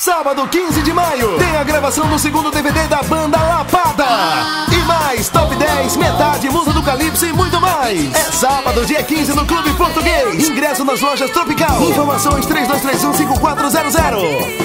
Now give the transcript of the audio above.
Sábado 15 de maio, tem a gravação do segundo DVD da banda Lapada. E mais, Top 10, Metade, Musa do Calypso e muito mais. É sábado, dia 15, no Clube Português. Ingresso nas lojas Tropical. Informações 3231-5400.